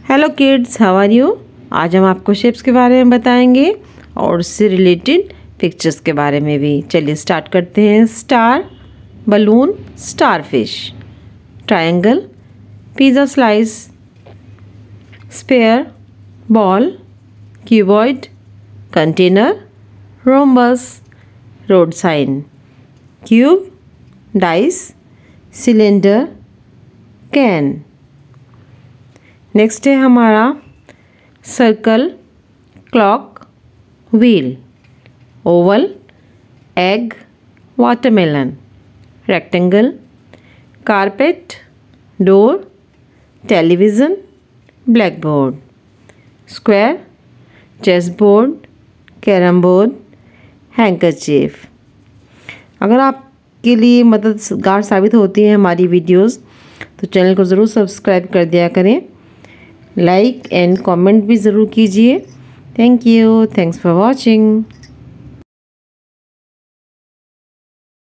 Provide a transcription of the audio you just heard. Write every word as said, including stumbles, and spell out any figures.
Hello kids, how are you. आज हम आपको शेप्स के बारे में बताएंगे और उससे रिलेटेड पिक्चर्स के बारे में भी। चलिए स्टार्ट करते हैं। Star, balloon, starfish, triangle, pizza slice, sphere, ball, cuboid, container, rhombus, road sign, cube, dice, cylinder, can. Next है हमारा circle, clock, wheel, oval, egg, watermelon, rectangle, carpet, door, television, blackboard, square, chessboard, carrom board, handkerchief. अगर आपके लिए मददगार साबित होती हैं हमारी वीडियोस तो चैनल को ज़रूर सब्सक्राइब कर दिया करें। लाइक एंड कमेंट भी ज़रूर कीजिए। Thank you. Thanks for watching.